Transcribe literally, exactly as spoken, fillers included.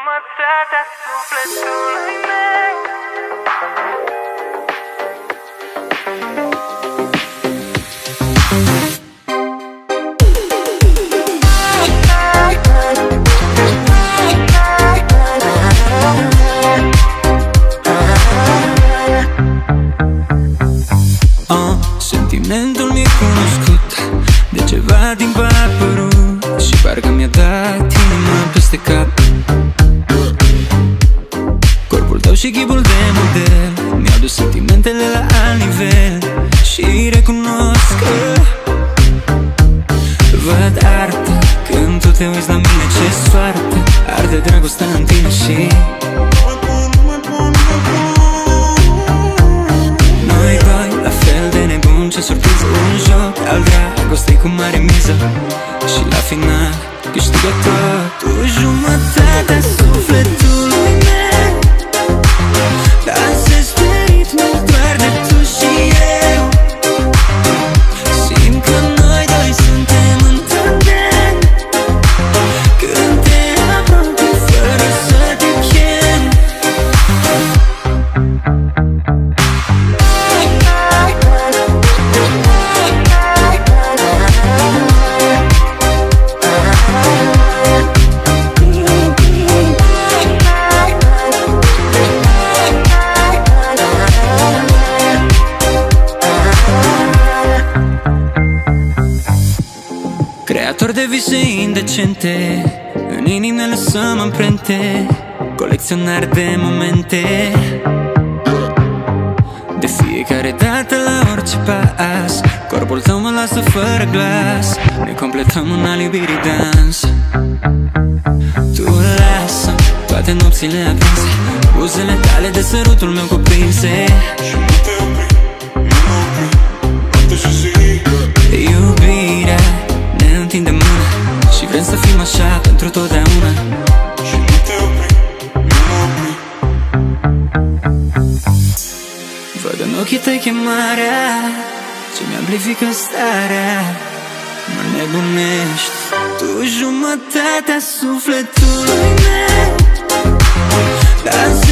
jumătatea sufletului meu. Oh, sentimentul mi-e cunoscut, de ceva timp a apărut și parcă mi-a dat inima peste cap. Corpul tău și chipul de model mi-au dus sentimentele la alt nivel și recunosc că văd artă când tu te uiți la mine. Ce soartă, arde dragostea în tine și noi doi, la fel de nebun, ce surpriză. Un joc al dragostei cu mare miză și la final câștigător. Tu jumătatea sufletului meu, dansezi pe ritmul doar de tu și eu. Simt că noi doi suntem în tandem când te apropii fără să te chem. Creator de vise indecente, în inimi ne lăsăm amprente, colecționar de momente. De fiecare dată la orice pas, corpul tău mă lasă fără glas. Ne completăm în al iubirii dans. Tu lasă toate nopțile aprinse, buzele tale de sărutul meu cuprinse. Și nu te opri, nu mă opri, poate și zi. Iubirea ne întinde mâna și vrem să fim așa pentru totdeauna. Și nu te opri, nu mă opri. Văd în ochii tăi chemarea ce mi-amplifică starea, mă nebunești. Tu jumătatea sufletului meu, dansezi